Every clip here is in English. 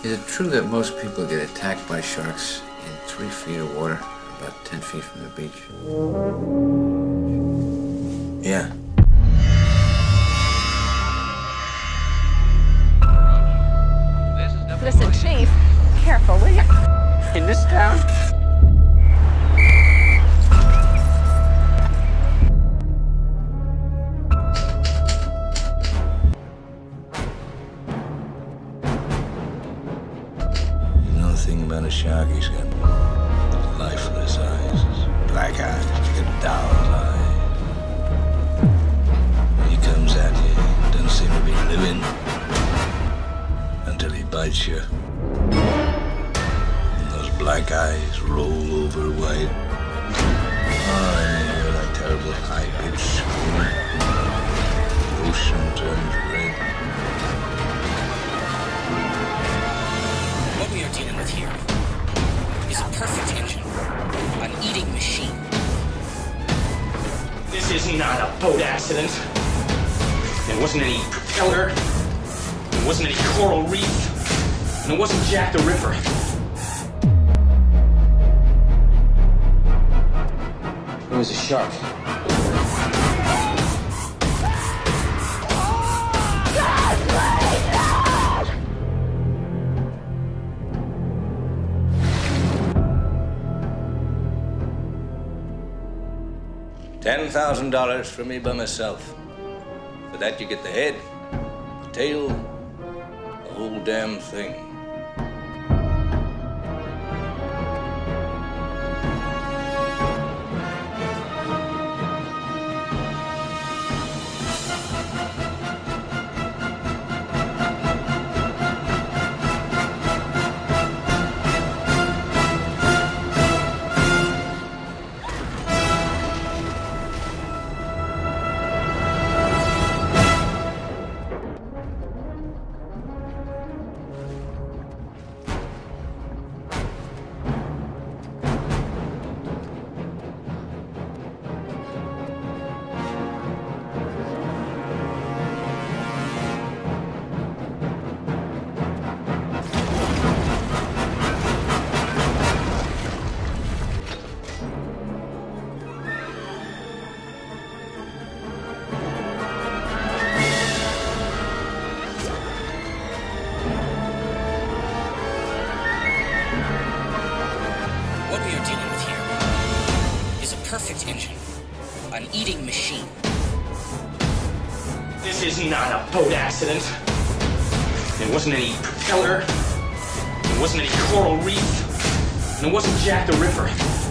Is it true that most people get attacked by sharks in 3 feet of water, about 10 feet from the beach? Yeah. Listen, Chief, careful, will you? In this town? The thing about a shark, he's got lifeless eyes, black eyes, like a doll's eyes. When he comes at you, he doesn't seem to be living until he bites you. And those black eyes roll over white. Oh, and you hear that terrible high-pitched scream. The ocean turns red. What we are dealing with here is a perfect engine, an eating machine. This is not a boat accident. There wasn't any propeller. There wasn't any coral reef. And it wasn't Jack the Ripper. It was a shark. $10,000 for me by myself. For that you get the head, the tail, the whole damn thing. What we are dealing with here is a perfect engine, an eating machine. This is not a boat accident. There wasn't any propeller. There wasn't any coral reef. And it wasn't Jack the Ripper.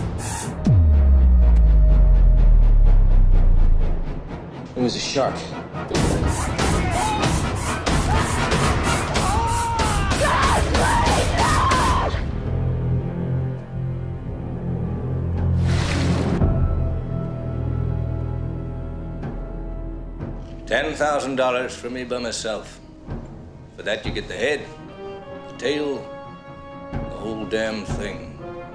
It was a shark. $10,000 for me by myself. For that you get the head, the tail, the whole damn thing.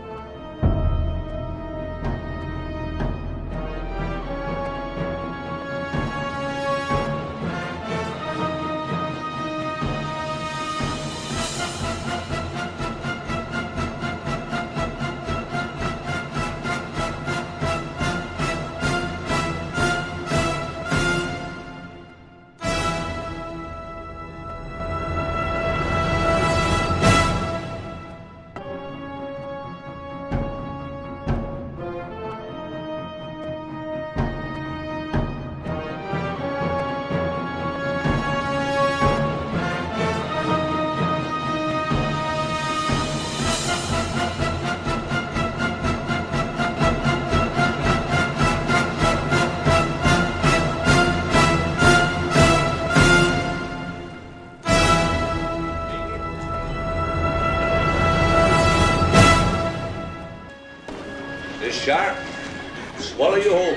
This shark, swallow you whole.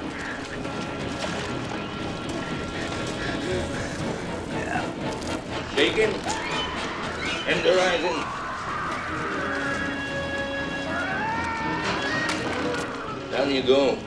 Yeah. Shaking, tenderizing. Down you go.